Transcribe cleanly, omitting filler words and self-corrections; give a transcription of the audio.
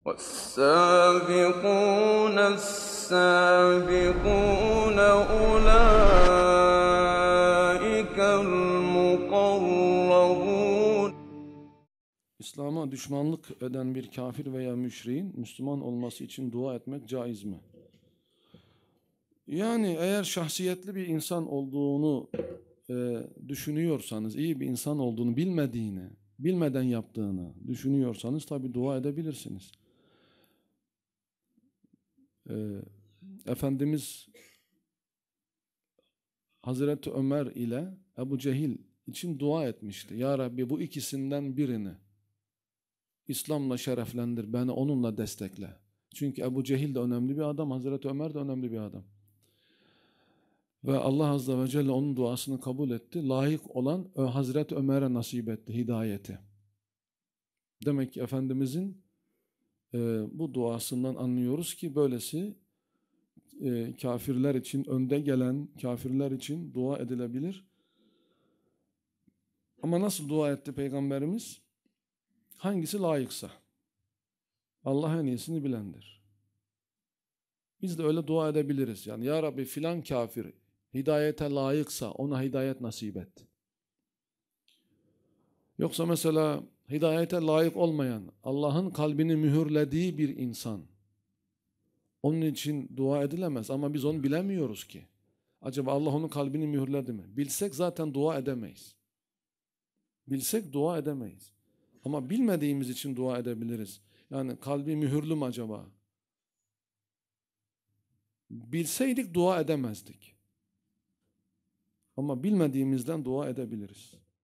وَالسَّابِقُونَ السَّابِقُونَ أُولَٰئِكَ الْمُقَرَّبُونَ. İslam'a düşmanlık eden bir kafir veya müşriğin Müslüman olması için dua etmek caiz mi? Yani eğer şahsiyetli bir insan olduğunu düşünüyorsanız, iyi bir insan olduğunu bilmeden yaptığını düşünüyorsanız tabii dua edebilirsiniz. Efendimiz Hazreti Ömer ile Ebu Cehil için dua etmişti. Ya Rabbi, bu ikisinden birini İslam'la şereflendir, beni onunla destekle. Çünkü Ebu Cehil de önemli bir adam, Hazreti Ömer de önemli bir adam. Ve Allah Azze ve Celle onun duasını kabul etti. Layık olan Hazreti Ömer'e nasip etti hidayeti. Demek ki Efendimizin bu duasından anlıyoruz ki böylesi kafirler için, önde gelen kafirler için dua edilebilir. Ama nasıl dua etti Peygamberimiz? Hangisi layıksa. Allah en iyisini bilendir. Biz de öyle dua edebiliriz. Yani Ya Rabbi, filan kafir hidayete layıksa ona hidayet nasip et. Yoksa mesela hidayete layık olmayan, Allah'ın kalbini mühürlediği bir insan, onun için dua edilemez ama biz onu bilemiyoruz ki. Acaba Allah onun kalbini mühürledi mi? Bilsek zaten dua edemeyiz. Bilsek dua edemeyiz. Ama bilmediğimiz için dua edebiliriz. Yani kalbi mühürlü mü acaba? Bilseydik dua edemezdik. Ama bilmediğimizden dua edebiliriz.